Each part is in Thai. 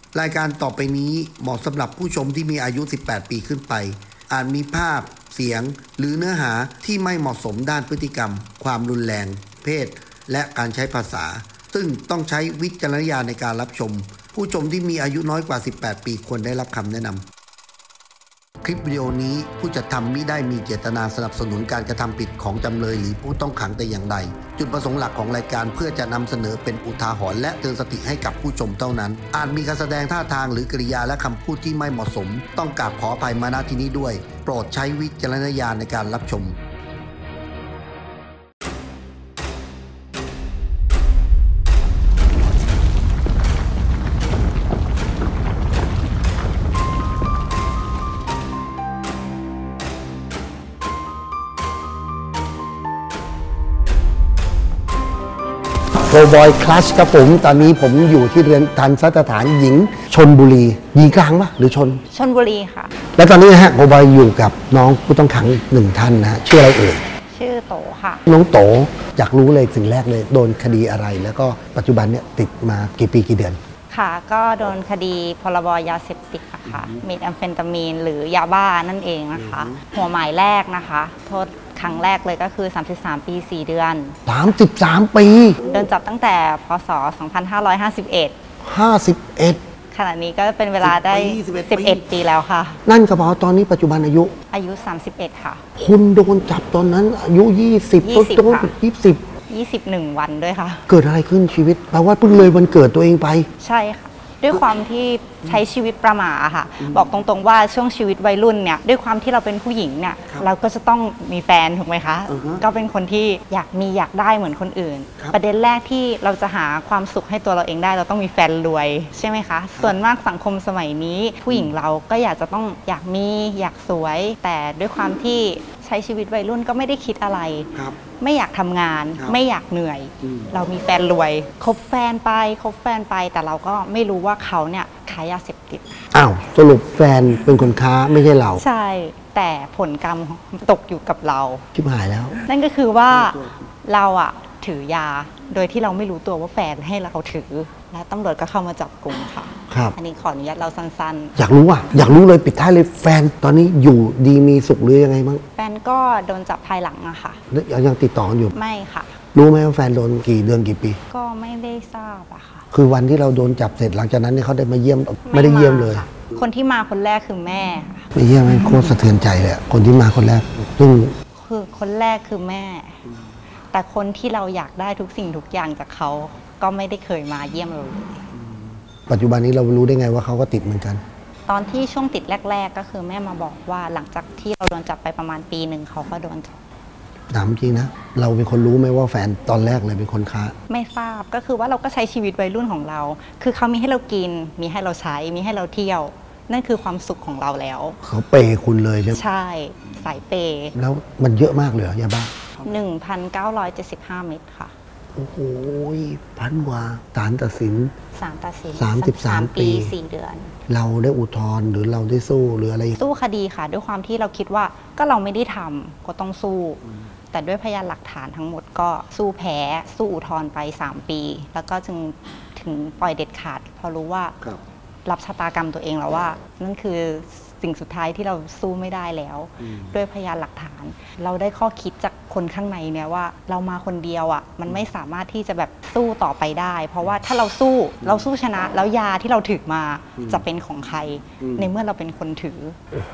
รายการต่อไปนี้เหมาะสำหรับผู้ชมที่มีอายุ 18 ปีขึ้นไปอาจมีภาพเสียงหรือเนื้อหาที่ไม่เหมาะสมด้านพฤติกรรมความรุนแรงเพศและการใช้ภาษาซึ่งต้องใช้วิจารณญาณในการรับชมผู้ชมที่มีอายุน้อยกว่า 18 ปีควรได้รับคำแนะนำคลิปวิดีโอนี้ผู้จัดทำมิได้มีเจตนาสนับสนุนการกระทำผิดของจำเลยหรือผู้ต้องขังแต่อย่างใดจุดประสงค์หลักของรายการเพื่อจะนำเสนอเป็นอุทาหรณ์และเตือนสติให้กับผู้ชมเท่านั้นอาจมีการแสดงท่าทางหรือกริยาและคำพูดที่ไม่เหมาะสมต้องกราบขออภัยมาณที่นี้ด้วยโปรดใช้วิจารณญาณในการรับชมโกบอยคลัชครับผมตอนนี้ผมอยู่ที่เรือนทันสถานหญิงชลบุรีหญิงกลางปะหรือชลบุรีค่ะและตอนนี้ฮะโกบอยอยู่กับน้องผู้ต้องขังอีกหนึ่งท่านนะชื่ออะไรเอ่ยชื่อโตค่ะน้องโตอยากรู้เลยสิ่งแรกเลยโดนคดีอะไรแล้วก็ปัจจุบันเนี่ยติดมากี่ปีกี่เดือนค่ะก็โดนคดีพรบยาเสพติดนะคะมีแอมเฟตามีนหรือยาบ้านั่นเองนะคะหัวหมายแรกนะคะโทษครั้งแรกเลยก็คือ33ปี4เดือน 33ปีโดนจับตั้งแต่พศ2551ขณะนี้ก็เป็นเวลาได้11ปีแล้วค่ะนั่นก็เพราะตอนนี้ปัจจุบันอายุ 31ค่ะคุณโดนจับตอนนั้นอายุ20ต้น 21วันด้วยค่ะเกิดอะไรขึ้นชีวิตแปลว่าเพิ่งเลยวันเกิดตัวเองไปใช่ค่ะด้วยความที่ใช้ชีวิตประหม่าค่ะบอกตรงๆว่าช่วงชีวิตวัยรุ่นเนี่ยด้วยความที่เราเป็นผู้หญิงเนี่ยเราก็จะต้องมีแฟนถูกไหมคะก็เป็นคนที่อยากได้เหมือนคนอื่นประเด็นแรกที่เราจะหาความสุขให้ตัวเราเองได้เราต้องมีแฟนรวยใช่ไหมคะส่วนมากสังคมสมัยนี้ผู้หญิงเราก็อยากสวยแต่ด้วยความที่ใช้ชีวิตวัยรุ่นก็ไม่ได้คิดอะไรไม่อยากทำงานไม่อยากเหนื่อยเรามีแฟนรวยคบแฟนไปแต่เราก็ไม่รู้ว่าเขาเนี่ยค้ายาเสพติดอ้าวสรุปแฟนเป็นคนค้าไม่ใช่เราใช่แต่ผลกรรมตกอยู่กับเราชิบหายแล้วนั่นก็คือว่าเราอะถือยาโดยที่เราไม่รู้ตัวว่าแฟนให้เราถือและตำรวจก็เข้ามาจับกุมค่ะครับอันนี้ขออนุญาตเราสั้นๆอยากรู้เลยปิดท้ายเลยแฟนตอนนี้อยู่ดีมีสุขหรือยังไงบ้างแฟนก็โดนจับภายหลังอะค่ะยังติดต่ออยู่ไม่ค่ะรู้ไหมว่าแฟนโดนกี่เดือนกี่ปีก็ไม่ได้ทราบอะค่ะคือวันที่เราโดนจับเสร็จหลังจากนั้นเนี่ยเขาได้มาเยี่ยมไม่ได้เยี่ยมเลยคนที่มาคนแรกคือแม่ไปเยี่ยมโคตรสะเทือนใจเลยคนที่มาคนแรกซึ่งคือคนแรกคือแม่แต่คนที่เราอยากได้ทุกสิ่งทุกอย่างจากเขาก็ไม่ได้เคยมาเยี่ยมเราเลยปัจจุบันนี้เรารู้ได้ไงว่าเขาก็ติดเหมือนกันตอนที่ช่วงติดแรกๆก็คือแม่มาบอกว่าหลังจากที่เราโดนจับไปประมาณปีหนึ่งเขาก็โดนจับถามจริงนะเราเป็นคนรู้ไหมว่าแฟนตอนแรกเลยเป็นคนค้าไม่ทราบก็คือว่าเราก็ใช้ชีวิตวัยรุ่นของเราคือเขามีให้เรากินมีให้เราใช้มีให้เราเที่ยวนั่นคือความสุขของเราแล้วเขาเปย์คุณเลยใช่ไหมใช่สายเปย์แล้วมันเยอะมากเลยยาบ้า 1,975 เม็ดค่ะโอ้โหพันกว่าศาลตัดสิน33 ปี 4 เดือนเราได้อุทธรณ์หรือเราได้สู้หรืออะไรสู้คดีค่ะด้วยความที่เราคิดว่าก็เราไม่ได้ทำก็ต้องสู้แต่ด้วยพยานหลักฐานทั้งหมดก็สู้แพ้สู้อุทธรณ์ไป3 ปีแล้วก็จึงถึงปล่อยเด็ดขาดพอรู้ว่ารับชะตากรรมตัวเองแล้วว่านั่นคือสิ่งสุดท้ายที่เราสู้ไม่ได้แล้วด้วยพยานหลักฐานเราได้ข้อคิดจากคนข้างในเนี่ยว่าเรามาคนเดียวอ่ะมันไม่สามารถที่จะแบบสู้ต่อไปได้เพราะว่าถ้าเราสู้ชนะแล้วยาที่เราถือมาจะเป็นของใครในเมื่อเราเป็นคนถือโอ้โห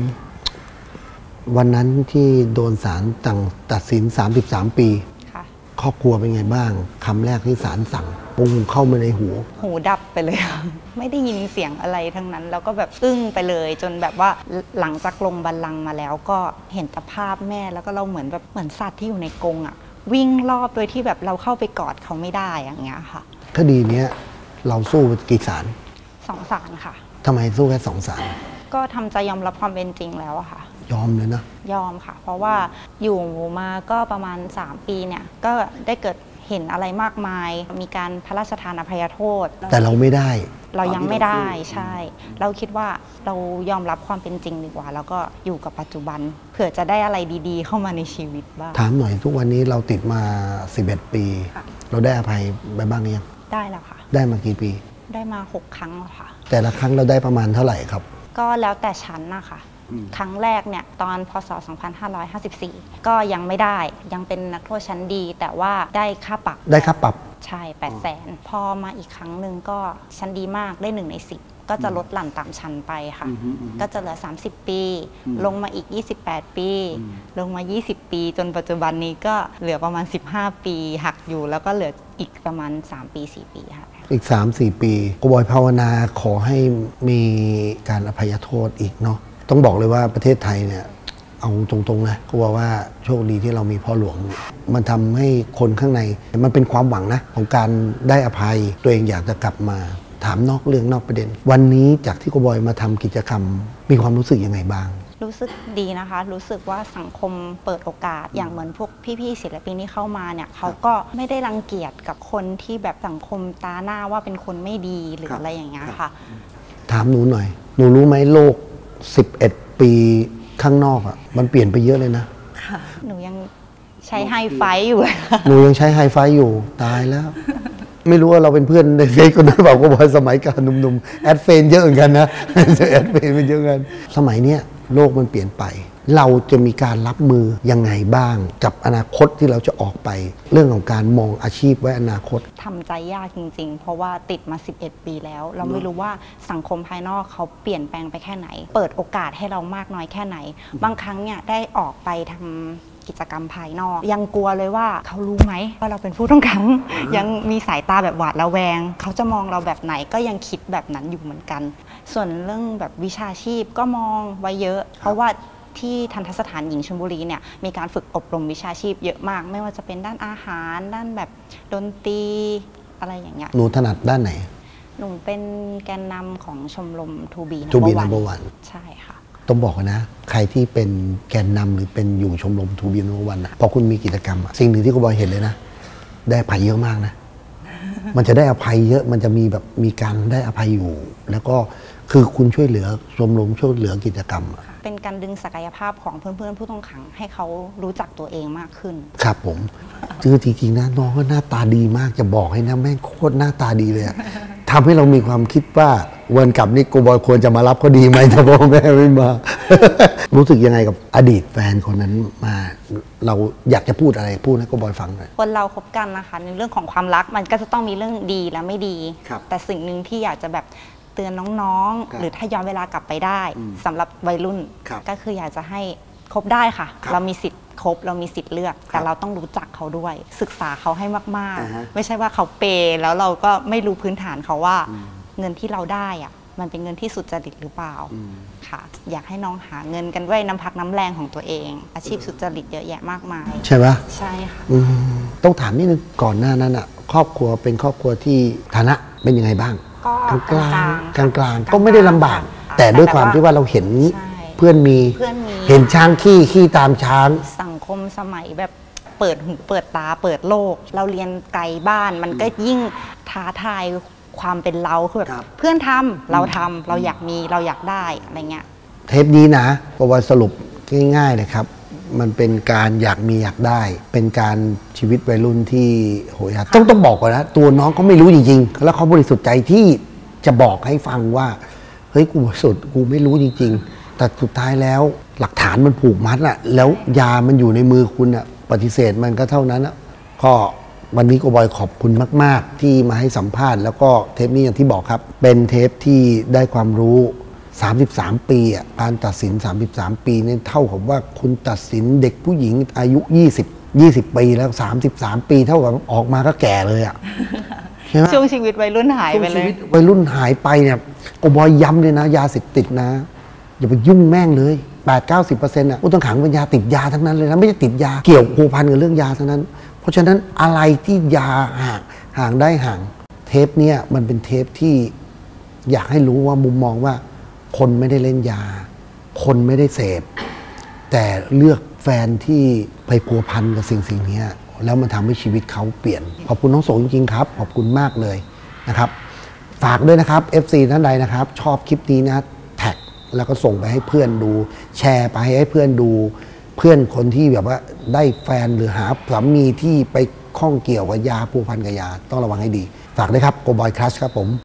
วันนั้นที่โดนศาลตัดสิน33 ปีครอบครัวเป็นไงบ้างคำแรกที่ศาลสั่งปุ้งเข้ามาในหูดับไปเลยไม่ได้ยินเสียงอะไรทั้งนั้นแล้วก็แบบอึ้งไปเลยจนแบบว่าหลังจากลงบัลลังก์มาแล้วก็เห็นแต่ภาพแม่แล้วก็เราเหมือนสัตว์ที่อยู่ในกรงอ่ะวิ่งรอบโดยที่แบบเราเข้าไปกอดเขาไม่ได้อย่างเงี้ยค่ะคดีนี้เราสู้กี่ศาล 2 ศาลค่ะทำไมสู้แค่2 ศาลก็ทำใจยอมรับความเป็นจริงแล้วอะค่ะยอมเลยนะยอมค่ะเพราะว่าอยู่มาก็ประมาณ3 ปีเนี่ยก็ได้เกิดเห็นอะไรมากมายมีการพระราชทานอภัยโทษแต่เราไม่ได้เรายังไม่ได้ใช่เราคิดว่าเรายอมรับความเป็นจริงดีกว่าแล้วก็อยู่กับปัจจุบันเผื่อจะได้อะไรดีๆเข้ามาในชีวิตบ้างถามหน่อยทุกวันนี้เราติดมา11 ปีเราได้อภัยไปบ้างยังได้แล้วค่ะได้มากี่ปีได้มา6 ครั้งแล้วค่ะแต่ละครั้งเราได้ประมาณเท่าไหร่ครับก็แล้วแต่ชั้นนะคะครั้งแรกเนี่ยตอนพศ2554ก็ยังไม่ได้ยังเป็นนักโทษชั้นดีแต่ว่าได้ค่าปรับใช่800,000พอมาอีกครั้งหนึ่งก็ชั้นดีมากได้1 ใน 10ก็จะลดหลั่นตามชั้นไปค่ะก็จะเหลือ30 ปีลงมาอีก28 ปีลงมา20 ปีจนปัจจุบันนี้ก็เหลือประมาณ15 ปีหักอยู่แล้วก็เหลืออีกประมาณ3 ปี 4 ปีค่ะอีก 3-4 ปีโกบอยภาวนาขอให้มีการอภัยโทษอีกเนาะต้องบอกเลยว่าประเทศไทยเนี่ยเอาตรงๆนะก็ว่าโชคดีที่เรามีพ่อหลวงมันทำให้คนข้างในมันเป็นความหวังนะของการได้อภัยตัวเองอยากจะกลับมาถามนอกเรื่องนอกประเด็นวันนี้จากที่โกบอยมาทำกิจกรรมมีความรู้สึกยังไงบ้างรู้สึกดีนะคะรู้สึกว่าสังคมเปิดโอกาสอย่างเหมือนพวกพี่ๆศิลปินที่เข้ามาเนี่ยเขาก็ไม่ได้รังเกียจกับคนที่แบบสังคมตาหน้าว่าเป็นคนไม่ดีหรืออะไรอย่างเงี้ยค่ะถามหนูหน่อยหนูรู้ไหมโลก11 ปีข้างนอกอ่ะมันเปลี่ยนไปเยอะเลยนะค่ะหนูยังใช้ไฮไฟอยู่เลยหนูยังใช้ไฮไฟอยู่ตายแล้วไม่รู้ว่าเราเป็นเพื่อนในเฟซคนนั้นเปล่าก็บอกสมัยก่อนหนุ่มๆแอดเฟนเยอะเหมือนกันนะแอดเฟนมันเยอะกันสมัยเนี้ยโลกมันเปลี่ยนไปเราจะมีการรับมือยังไงบ้างกับอนาคตที่เราจะออกไปเรื่องของการมองอาชีพไว้อนาคตทำใจยากจริงๆเพราะว่าติดมา11 ปีแล้วเราไม่รู้ว่าสังคมภายนอกเขาเปลี่ยนแปลงไปแค่ไหนเปิดโอกาสให้เรามากน้อยแค่ไหนบางครั้งเนี่ยได้ออกไปทำกิจกรรมภายนอกยังกลัวเลยว่าเขารู้ไหมว่าเราเป็นผู้ต้องขังยังมีสายตาแบบหวาดระแวงเขาจะมองเราแบบไหนก็ยังคิดแบบนั้นอยู่เหมือนกันส่วนเรื่องแบบวิชาชีพก็มองไว้เยอะเพราะว่าที่ทันตสถานหญิงชลบุรีเนี่ยมีการฝึกอบรมวิชาชีพเยอะมากไม่ว่าจะเป็นด้านอาหารด้านแบบดนตรีอะไรอย่างเงี้ยหนูถนัดด้านไหนหนูเป็นแกนนำของชมรมทูบีนัมเบอร์วันใช่ค่ะต้องบอกนะใครที่เป็นแกนนำหรือเป็นอยู่ชมรมทูบีนัมเบอร์วันพอคุณมีกิจกรรมสิ่งหนึ่งที่คุณบอยเห็นเลยนะได้อภัยเยอะมากนะมันจะได้อภัยเยอะมันจะมีแบบมีการได้อภัยอยู่แล้วก็คือคุณช่วยเหลือชมรมช่วยเหลือกิจกรรมเป็นการดึงศักยภาพของเพื่อนๆผู้ต้องขังให้เขารู้จักตัวเองมากขึ้นครับผมคือจริงๆนะน้องก็หน้าตาดีมากจะบอกให้นะแม่งโคตรหน้าตาดีเลยทำให้เรามีความคิดว่าวันกลับนี่โกบอยควรจะมารับเขาดีไหมถ้าพ่อแม่ไม่มา รู้สึกยังไงกับอดีตแฟนคนนั้นมาเราอยากจะพูดอะไรพูดให้โกบอยฟังหน่อยคนเราคบกันนะคะในเรื่องของความรักมันก็จะต้องมีเรื่องดีและไม่ดีแต่สิ่งหนึ่งที่อยากจะแบบเตือนน้องๆหรือถ้าย้อนเวลากลับไปได้สำหรับวัยรุ่นก็คืออยากจะให้คบได้ค่ะเรามีสิทธิ์คบเรามีสิทธิ์เลือกแต่เราต้องรู้จักเขาด้วยศึกษาเขาให้มากๆไม่ใช่ว่าเขาเปย์แล้วเราก็ไม่รู้พื้นฐานเขาว่าเงินที่เราได้อะมันเป็นเงินที่สุจริตหรือเปล่าค่ะอยากให้น้องหาเงินกันด้วยน้ำพักน้ำแรงของตัวเองอาชีพสุจริตเยอะแยะมากมายใช่ปะใช่ค่ะต้องถามนิดนึงก่อนหน้านั้นอ่ะครอบครัวเป็นครอบครัวที่ฐานะเป็นยังไงบ้างกลางก็ไม่ได้ลำบากแต่ด้วยความที่ว่าเราเห็นเพื่อนมีเห็นช้างขี้ตามช้างสังคมสมัยแบบเปิดหูเปิดตาเปิดโลกเราเรียนไกลบ้านมันก็ยิ่งท้าทายความเป็นเราคือแบบเพื่อนทำเราอยากมีเราอยากได้อะไรเงี้ยเทปนี้นะประวัติสรุปง่ายๆเลยครับมันเป็นการอยากมีอยากได้เป็นการชีวิตวัยรุ่นที่โหยหาต้องบอกก่อนนะตัวน้องก็ไม่รู้จริงๆแล้วเขาบริสุทธิ์ใจที่จะบอกให้ฟังว่าเฮ้ยกูบริสุทธิ์กูไม่รู้จริงๆแต่สุดท้ายแล้วหลักฐานมันผูกมัดอะแล้วยามันอยู่ในมือคุณอะปฏิเสธมันก็เท่านั้นอะก็วันนี้โกบอยขอบคุณมากๆที่มาให้สัมภาษณ์แล้วก็เทปนี้อย่างที่บอกครับเป็นเทปที่ได้ความรู้33 ปีอ่ะการตัดสิน33 ปีนี่เท่ากับว่าคุณตัดสินเด็กผู้หญิงอายุ20 ปีแล้ว33 ปีเท่ากับออกมาก็แก่เลยอ่ะใช่ไหมช่วงชีวิตวัยรุ่นหายไปเลยวัยรุ่นหายไปเนี่ยโกบอยย้ำเลยนะยาเสพติดนะอย่าไปยุ่งแม่งเลย 80-90% อ่ะผู้ต้องขังเป็นยาติดยาทั้งนั้นเลยนะไม่ใช่ติดยาเกี่ยวพัวพันกับเรื่องยาทั้งนั้นเพราะฉะนั้นอะไรที่ยาห่างได้ห่างเทปเนี่ยมันเป็นเทปที่อยากให้รู้ว่ามุมมองว่าคนไม่ได้เล่นยาคนไม่ได้เสพแต่เลือกแฟนที่ไปพัวพันกับสิ่งนี้แล้วมันทำให้ชีวิตเขาเปลี่ยนขอบคุณน้องโสจริงๆครับขอบคุณมากเลยนะครับฝากด้วยนะครับ FC ท่านใดนะครับชอบคลิปนี้นะแท็กแล้วก็ส่งไปให้เพื่อนดูแชร์ไปให้เพื่อนดูเพื่อนคนที่แบบว่าได้แฟนหรือหาสามีที่ไปข้องเกี่ยวกับยาพัวพันกับยาต้องระวังให้ดีฝากด้วยครับโกบอยคลัชครับผม